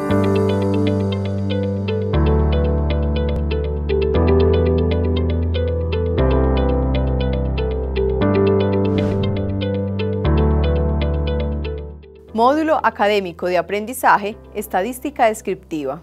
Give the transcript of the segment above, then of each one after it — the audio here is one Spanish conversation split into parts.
Módulo Académico de Aprendizaje, Estadística Descriptiva.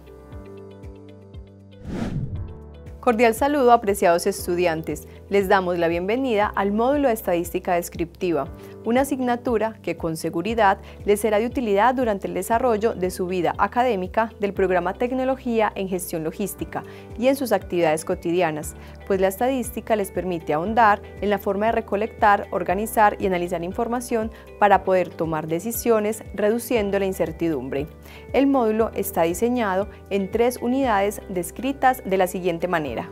Cordial saludo, apreciados estudiantes. Les damos la bienvenida al módulo de Estadística Descriptiva, una asignatura que con seguridad les será de utilidad durante el desarrollo de su vida académica del programa Tecnología en Gestión Logística y en sus actividades cotidianas, pues la estadística les permite ahondar en la forma de recolectar, organizar y analizar información para poder tomar decisiones, reduciendo la incertidumbre. El módulo está diseñado en 3 unidades descritas de la siguiente manera.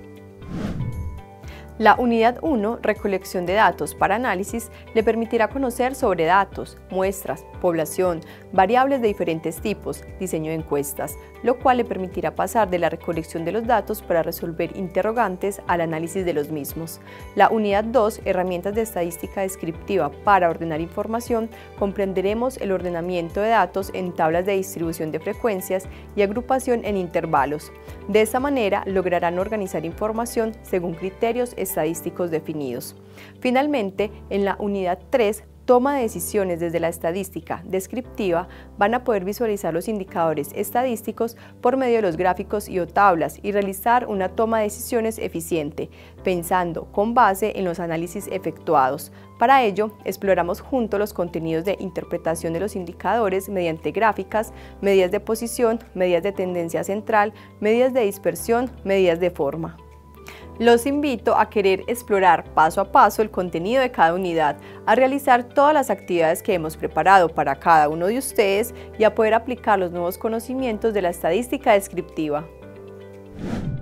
La unidad 1, recolección de datos para análisis, le permitirá conocer sobre datos, muestras, población, variables de diferentes tipos, diseño de encuestas, lo cual le permitirá pasar de la recolección de los datos para resolver interrogantes al análisis de los mismos. La unidad 2, herramientas de estadística descriptiva para ordenar información, comprenderemos el ordenamiento de datos en tablas de distribución de frecuencias y agrupación en intervalos. De esta manera lograrán organizar información según criterios estadísticos definidos. Finalmente, en la unidad 3, toma de decisiones desde la estadística descriptiva, van a poder visualizar los indicadores estadísticos por medio de los gráficos y o tablas y realizar una toma de decisiones eficiente, pensando con base en los análisis efectuados. Para ello, exploramos juntos los contenidos de interpretación de los indicadores mediante gráficas, medidas de posición, medidas de tendencia central, medidas de dispersión, medidas de forma. Los invito a querer explorar paso a paso el contenido de cada unidad, a realizar todas las actividades que hemos preparado para cada uno de ustedes y a poder aplicar los nuevos conocimientos de la estadística descriptiva.